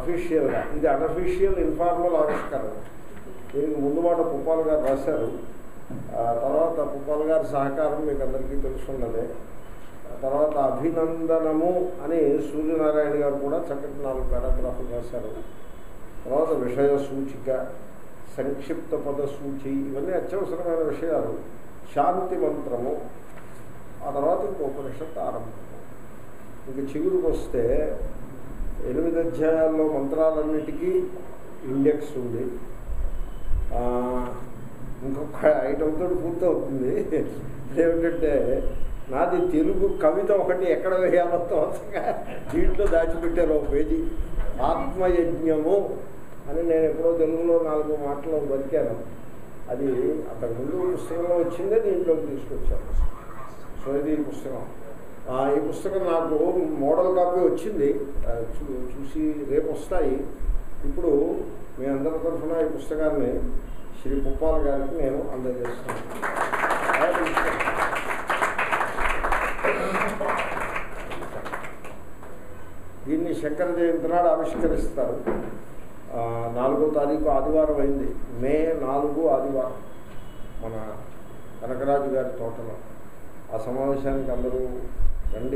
అఫీషియల్గా. ఇది unofficial informal ఆవిష్కరణ. దీనికి ముందు మాట పుప్పాల్ గారు రాశారు. తర్వాత పుప్పాల్ గారి సహకారం మీకు అందరికీ తెలుసున్నదే. తర్వాత అభినందనము అని సూర్యనారాయణ గారు కూడా చక్కటి 4 పారాగ్రాఫ్లు రాశారు. తర్వాత విషయ సూచిక, సంక్షిప్త పద సూచి, ఇవన్నీ అత్యవసరమైన విషయాలు. శాంతి మంత్రము, ఆ తర్వాత ఇంకో ఉపనిషత్తు ఆరంభము. ఇంక చిగురుకు వస్తే 8 అధ్యాయాల్లో మంత్రాలన్నిటికీ ఇండెక్స్ ఉంది. ఇంకొక ఐటమ్తో పూర్తవుతుంది. ఏమిటంటే నాది తెలుగు కవిత ఒకటి ఎక్కడ వేయాలో తోచగా దీంట్లో దాచిపెట్టారు ఒక పేజీ. ఆత్మయజ్ఞము అని నేను ఎప్పుడో తెలుగులో 4 మాటలు బతికాను. అది అంతకుముందు పుస్తకంలో వచ్చిందే దీంట్లోకి తీసుకొచ్చాను. సో ఇది ఈ పుస్తకం. ఈ పుస్తకం నాకు మోడల్ కాపీ వచ్చింది, చూసి రేపు వస్తాయి. ఇప్పుడు మీ అందరి తరఫున ఈ పుస్తకాన్ని శ్రీ పుప్పాల గారికి నేను అందజేస్తున్నాను. దీన్ని శంకర జయంతి నాడు ఆవిష్కరిస్తారు. 4వ తారీఖు ఆదివారం అయింది. మే 4 ఆదివారం మన కనకరాజు గారి తోటలో. ఆ సమావేశానికి అందరూ రండి.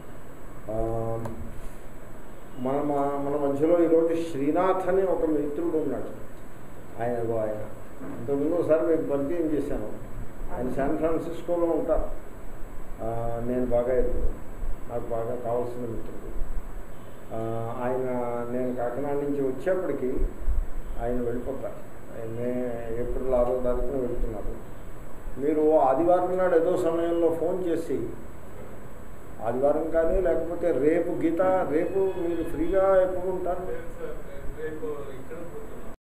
మన మధ్యలో ఈరోజు శ్రీనాథ్ అని ఒక మిత్రుడు ఉన్నాడు. ఆయన ఇంతకుముందు ఒకసారి మీకు పరిచయం చేశాను. ఆయన శాన్ ఫ్రాన్సిస్కోలో ఉంటారు. నేను బాగా నాకు బాగా కావాల్సిన మిత్రుడు. ఆయన నేను కాకినాడ నుంచి వచ్చేప్పటికి ఆయన వెళ్ళిపోతారు. ఆయన ఏప్రిల్ 6వ తారీఖున వెళ్తున్నారు. మీరు ఆదివారం నాడు ఏదో సమయంలో ఫోన్ చేసి, ఆదివారం కానీ లేకపోతే రేపు గీత, రేపు మీరు ఫ్రీగా ఎప్పుడు ఉంటారు? రేపు